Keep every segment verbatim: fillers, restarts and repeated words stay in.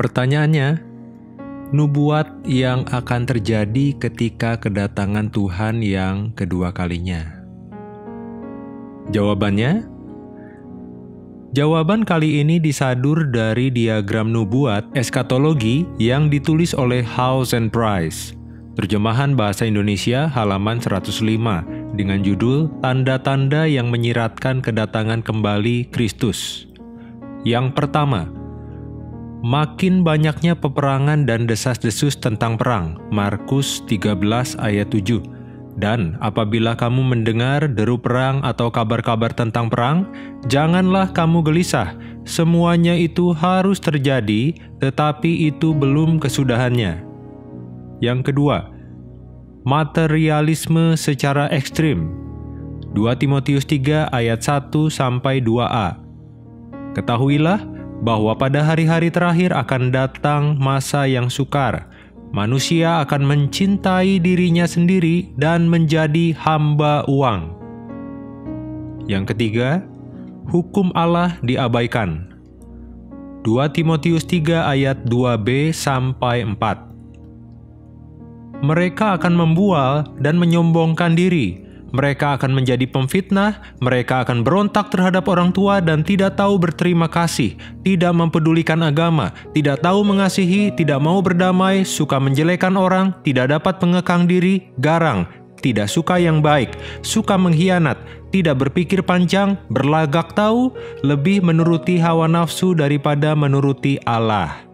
Pertanyaannya, nubuat yang akan terjadi ketika kedatangan Tuhan yang kedua kalinya. Jawabannya, jawaban kali ini disadur dari diagram nubuat eskatologi yang ditulis oleh House and Price, terjemahan bahasa Indonesia halaman seratus lima, dengan judul Tanda-tanda yang menyiratkan kedatangan kembali Kristus. Yang pertama, makin banyaknya peperangan dan desas-desus tentang perang, Markus tiga belas ayat tujuh. Dan apabila kamu mendengar deru perang atau kabar-kabar tentang perang, janganlah kamu gelisah. Semuanya itu harus terjadi, tetapi itu belum kesudahannya. Yang kedua, materialisme secara ekstrim, dua Timotius tiga ayat satu sampai dua a. Ketahuilah bahwa pada hari-hari terakhir akan datang masa yang sukar. Manusia akan mencintai dirinya sendiri dan menjadi hamba uang. Yang ketiga, hukum Allah diabaikan. dua Timotius tiga ayat dua b sampai empat. Mereka akan membual dan menyombongkan diri. Mereka akan menjadi pemfitnah, mereka akan berontak terhadap orang tua dan tidak tahu berterima kasih, tidak mempedulikan agama, tidak tahu mengasihi, tidak mau berdamai, suka menjelekan orang, tidak dapat mengekang diri, garang, tidak suka yang baik, suka mengkhianat, tidak berpikir panjang, berlagak tahu, lebih menuruti hawa nafsu daripada menuruti Allah.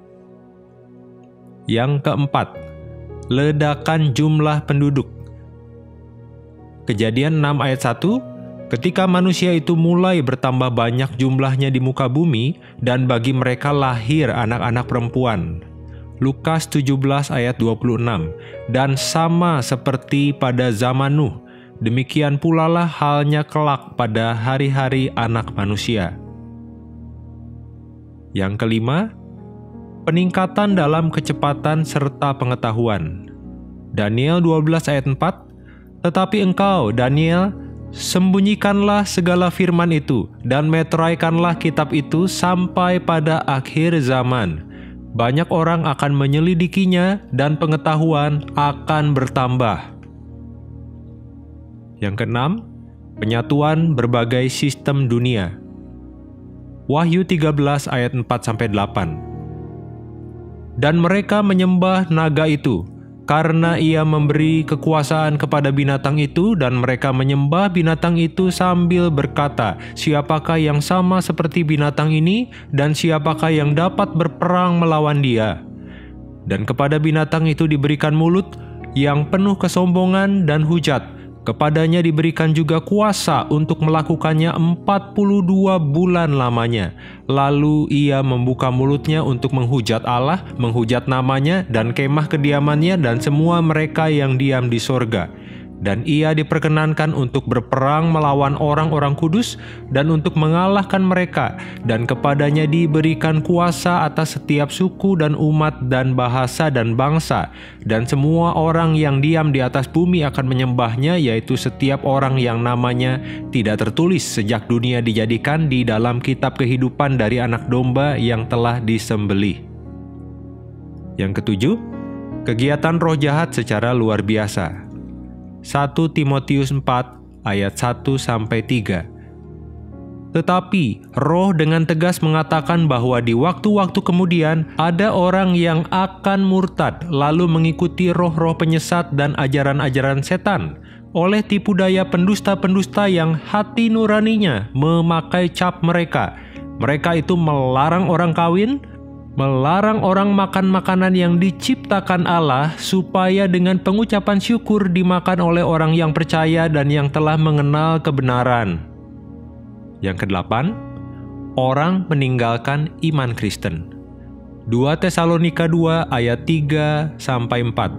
Yang keempat, ledakan jumlah penduduk. Kejadian enam ayat satu, ketika manusia itu mulai bertambah banyak jumlahnya di muka bumi, dan bagi mereka lahir anak-anak perempuan. Lukas tujuh belas ayat dua puluh enam, dan sama seperti pada zaman Nuh, demikian pula lah halnya kelak pada hari-hari anak manusia. Yang kelima, peningkatan dalam kecepatan serta pengetahuan. Daniel dua belas ayat empat, tetapi engkau, Daniel, sembunyikanlah segala firman itu, dan meteraikanlah kitab itu sampai pada akhir zaman. Banyak orang akan menyelidikinya, dan pengetahuan akan bertambah. Yang keenam, penyatuan berbagai sistem dunia. Wahyu tiga belas ayat empat sampai delapan. Dan mereka menyembah naga itu, karena ia memberi kekuasaan kepada binatang itu, dan mereka menyembah binatang itu sambil berkata, siapakah yang sama seperti binatang ini, dan siapakah yang dapat berperang melawan dia? Dan kepada binatang itu diberikan mulut yang penuh kesombongan dan hujat. Kepadanya diberikan juga kuasa untuk melakukannya empat puluh dua bulan lamanya. Lalu ia membuka mulutnya untuk menghujat Allah, menghujat namanya, dan kemah kediamannya, dan semua mereka yang diam di sorga. Dan ia diperkenankan untuk berperang melawan orang-orang kudus, dan untuk mengalahkan mereka. Dan kepadanya diberikan kuasa atas setiap suku dan umat dan bahasa dan bangsa. Dan semua orang yang diam di atas bumi akan menyembahnya, yaitu setiap orang yang namanya tidak tertulis sejak dunia dijadikan di dalam kitab kehidupan dari anak domba yang telah disembelih. Yang ketujuh, kegiatan roh jahat secara luar biasa. satu Timotius empat ayat satu sampai tiga. Tetapi roh dengan tegas mengatakan bahwa di waktu-waktu kemudian ada orang yang akan murtad, lalu mengikuti roh-roh penyesat dan ajaran-ajaran setan, oleh tipu daya pendusta-pendusta yang hati nuraninya memakai cap mereka. Mereka itu melarang orang kawin, melarang orang makan makanan yang diciptakan Allah, supaya dengan pengucapan syukur dimakan oleh orang yang percaya dan yang telah mengenal kebenaran. Yang kedelapan, orang meninggalkan iman Kristen. dua Tesalonika dua ayat tiga sampai empat.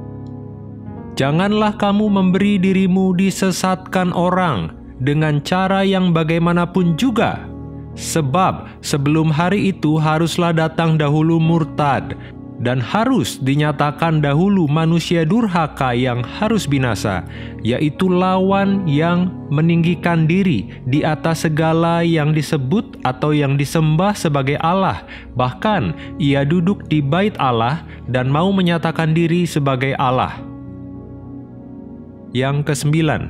Janganlah kamu memberi dirimu disesatkan orang dengan cara yang bagaimanapun juga, sebab sebelum hari itu haruslah datang dahulu murtad, dan harus dinyatakan dahulu manusia durhaka yang harus binasa, yaitu lawan yang meninggikan diri di atas segala yang disebut atau yang disembah sebagai Allah. Bahkan ia duduk di bait Allah dan mau menyatakan diri sebagai Allah. Yang kesembilan,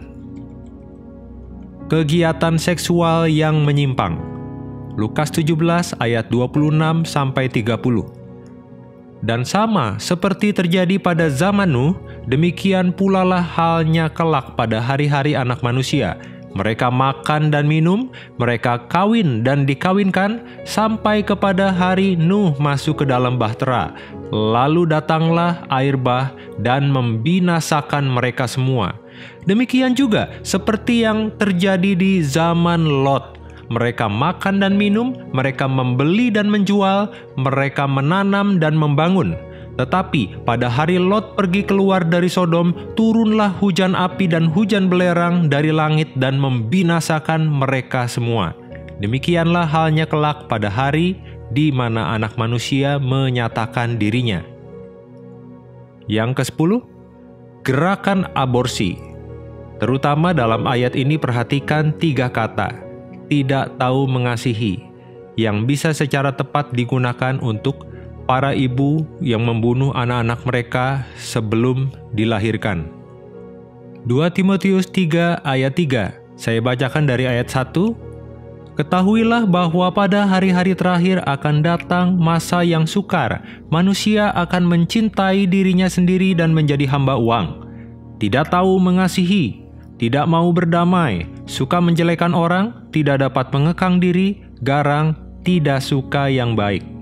kegiatan seksual yang menyimpang. Lukas tujuh belas ayat dua puluh enam sampai tiga puluh. Dan sama seperti terjadi pada zaman Nuh, demikian pula lah halnya kelak pada hari-hari anak manusia. Mereka makan dan minum, mereka kawin dan dikawinkan, sampai kepada hari Nuh masuk ke dalam bahtera. Lalu datanglah air bah dan membinasakan mereka semua. Demikian juga seperti yang terjadi di zaman Lot. Mereka makan dan minum, mereka membeli dan menjual, mereka menanam dan membangun. Tetapi pada hari Lot pergi keluar dari Sodom, turunlah hujan api dan hujan belerang dari langit dan membinasakan mereka semua. Demikianlah halnya kelak pada hari di mana Anak Manusia menyatakan dirinya. Yang kesepuluh, gerakan aborsi. Terutama dalam ayat ini perhatikan tiga kata. Tidak tahu mengasihi, yang bisa secara tepat digunakan untuk para ibu yang membunuh anak-anak mereka sebelum dilahirkan. dua Timotius tiga ayat tiga, saya bacakan dari ayat satu. Ketahuilah bahwa pada hari-hari terakhir akan datang masa yang sukar. Manusia akan mencintai dirinya sendiri dan menjadi hamba uang. Tidak tahu mengasihi, tidak mau berdamai, suka menjelekan orang, tidak dapat mengekang diri, garang, tidak suka yang baik.